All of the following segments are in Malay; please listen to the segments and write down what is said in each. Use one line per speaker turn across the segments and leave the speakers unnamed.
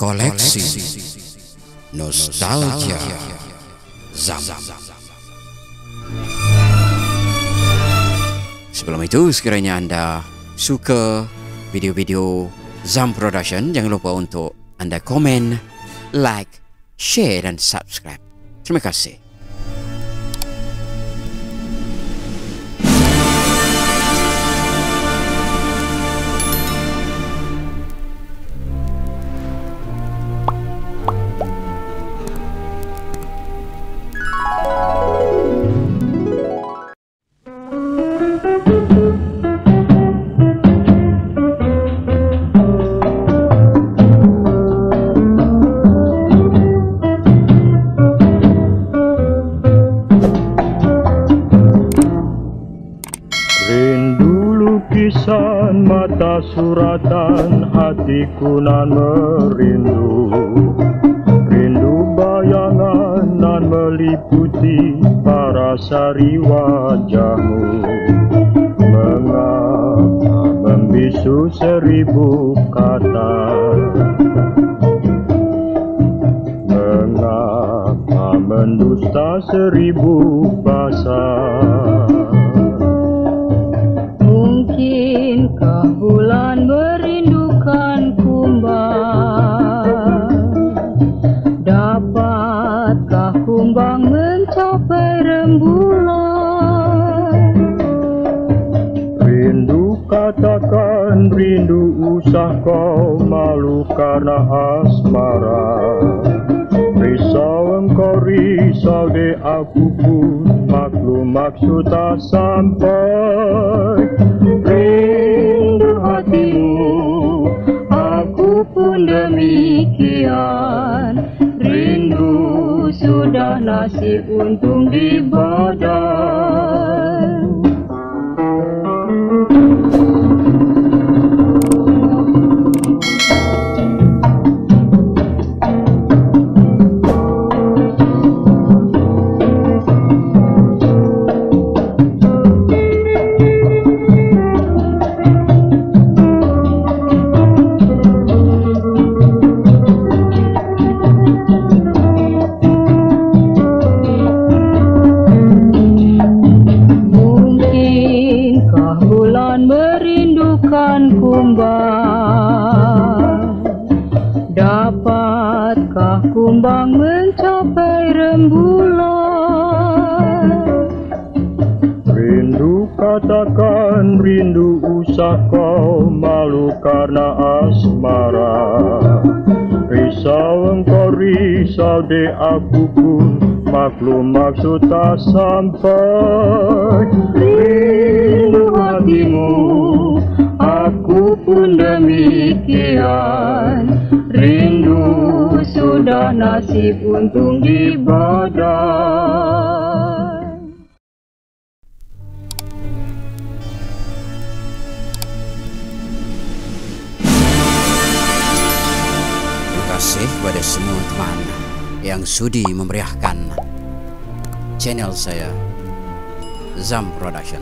Koleksi Nostalgia Zam. Sebelum itu, sekiranya Anda suka video-video Zam Production, jangan lupa untuk Anda komen, like, share dan subscribe. Terima kasih.
Lukisan mata suratan hatiku nan merindu, rindu bayangan nan meliputi parasari wajahmu. Mengapa membisu seribu kata, mengapa mendusta seribu bahasa.
Mungkinkah bulan merindukan kumbang? Dapatkah kumbang mencapai rembulan?
Rindu katakan rindu, usah kau malu karena asmara. Risau engkau risau deh, aku pun maklum maksud tak sampai. Rindu hatimu, aku pun demikian. Rindu sudah nasib untung di badan. Merindukan kumbang, dapatkah kumbang mencapai rembulan? Rindu katakan rindu, usah kau malu karena asmara. Risau engkau risau deh, aku pun maklum maksud tak sampai. Rindu hatimu, aku pun demikian. Rindu sudah nasib untung di badan.
Terima kasih kepada semua teman yang sudi memeriahkan channel saya Zam Production.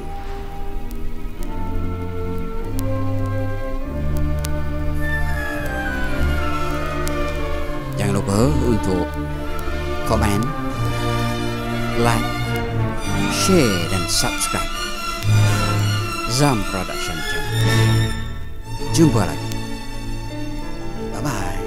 Jangan lupa untuk komen, like, share dan subscribe Zam Production channel. Jumpa lagi. Bye bye.